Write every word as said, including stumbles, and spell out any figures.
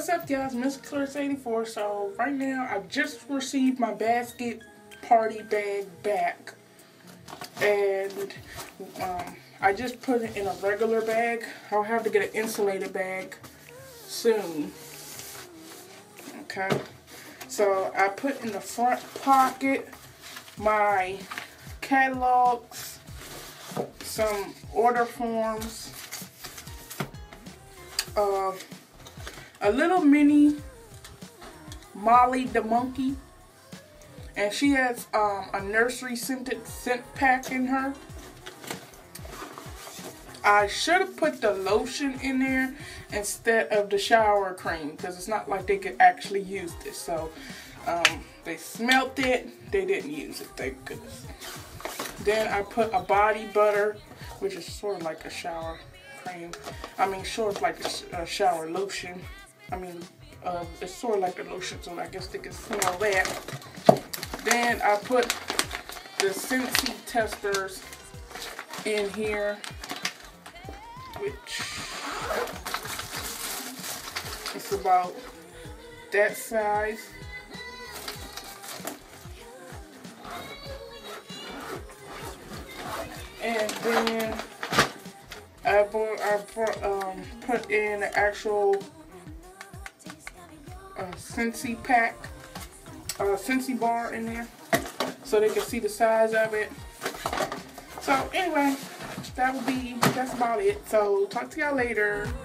What's up, y'all? It's Miss Clarissa eighty-four. So right now I just received my basket party bag back, and um, I just put it in a regular bag. I'll have to get an insulated bag soon. Okay, so I put in the front pocket my catalogs, some order forms, uh, a little mini Molly the monkey, and she has um, a nursery scented scent pack in her. I should have put the lotion in there instead of the shower cream because it's not like they could actually use this. So um, they smelt it, they didn't use it, thank goodness. Then I put a body butter, which is sort of like a shower cream. I mean, sort of like a, a shower lotion. I mean, uh, it's sort of like a lotion, so I guess they can smell that. Then I put the Scentsy testers in here, which is about that size. And then I bought, I bought, um, put in the actual uh, Scentsy pack, uh, Scentsy bar in there, so they can see the size of it. So anyway, that will be, that's about it. So talk to y'all later.